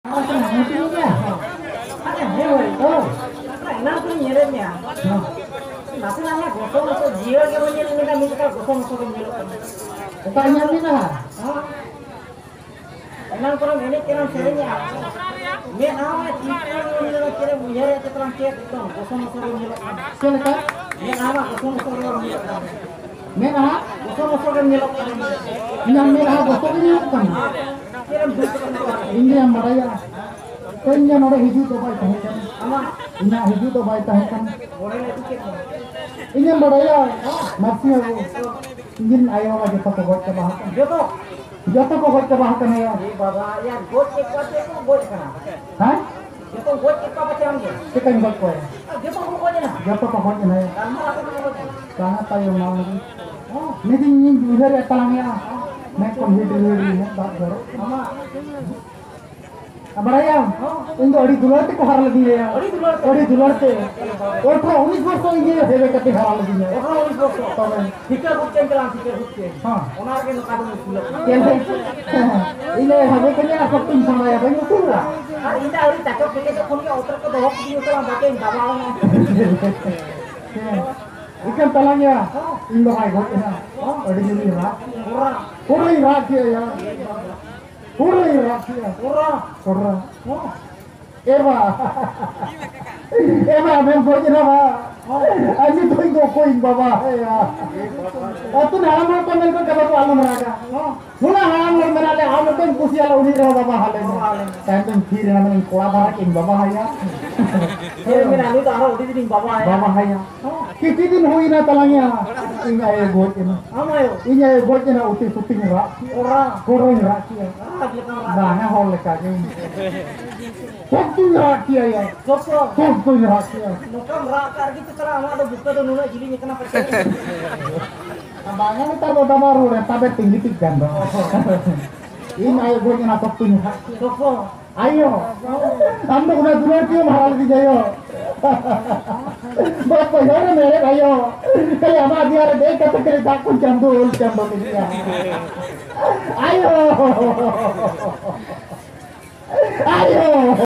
Oh, tenang musimnya. Ada hewan itu. Enak tuh nyeremnya. Masalahnya gosong atau jiwa kalau nyerem minta gosong atau nyerem. Bukannya mina. Enang kurang ini kiram serinya. Me nama cikir nyerem kiram nyerem itu kurang cek itu gosong atau nyerem. Silakan. Me nama gosong atau nyerem. Mina. Gosong atau nyerem. Yang mina gosok ini bukan. Kiram bukan itu. Ini yang maraya. Kanya nore hiju to baik tahan. Ama Ina hiju to baik tahan. boleh itu kita. Ini yang maraya. Masih aku. Ingin ayo lagi to kok ke bahakan. Joto. Joto kok ke bahakan ya. Di baba ya got cek itu got kana. Hah? Joto got cek apa macam dia? Kita nggak kau. Joto rupanya nah. Joto kok na ya. Dan apa nama got? Sana tayo mau lagi. Oh, ini ingin juga ya talangnya. Nek komputer ini tak baru. Ama Amaraya, ini adi dularte ko haral diya. Adi dularte. Otra 19 वर्ष ini hebe kate haral diya. orang ini bos. Tome. Fikir hujan kelang fikir hujan. Ha. Onar ke nukadung sulit. Kene. Ile habe kanya sapin sama ya banyak tuh lah. Ini hari cakap fikir tu pun ke otak ke dohok dia kelang baca yang bawang. Ikan talangnya. Indo hai got ina. Adi ini ra. Orang. Kurai ra kia ya. Kurai ra kia. Orang. Kurra. Eva. Eva men bojna ba. Aji toy go koin baba ya. Atun halam ko men ko kaba alam raga. Mula halam menale halam kan kusi ala uni ro baba halen. Tanten phir namen kola bara kin baba ya. Ini mina ni tahu di sini bawa ya. Baba ya. Kiti din hui na talangnya. Inga e got ina. Ama yo. Inga e got ina uti suting ra. Orang. Koroi ra kia. Ah dia kan. Bana hol ka ni. Suting ra kia ya. Joto. Suting ra kia. Nukam rakar gitu terang ada buka tu nuna jilinya kenapa sih? Abangnya ntar boda baru dan tabe tinggi tiga dong. Ini ayo gue nyana topin. Joto. Ayo. Anda udah duluan sih mahal di jayo. Bapak ya merek ayo. Kayak apa dia ada deh kata kereta aku jambul ini ya. Ayo. Ayo.